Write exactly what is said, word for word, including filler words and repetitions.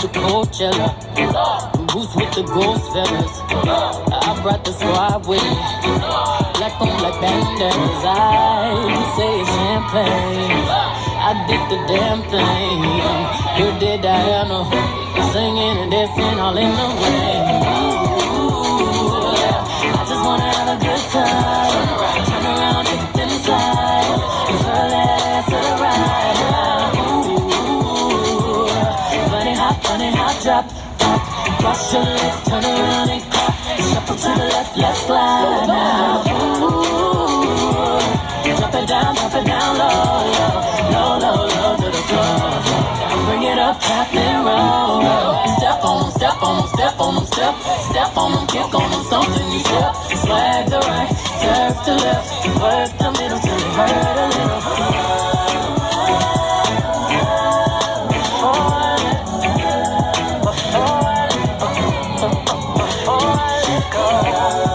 to Coachella. Boots with the ghost feathers. I brought the squad with me. Black on black bandanas. I say it's champagne. I did the damn thing. You did Diana. Singing and dancing all in the rain. Ooh, I just wanna have a good time. Turn around, take it inside. Turn that ass to the right. Ooh, bunny hop, bunny hop, drop, drop. Cross your legs, turn around and clap. Shuffle to the left, let's slide now. Ooh, drop it down, drop it down low, low, low, low to the floor. Bring it up, tap and roll. Step on them, step on them, step on them, step, step on them, kick on them, something you step. Swag the right, serve to left, work the middle till it hurt a little. Oh, I let go.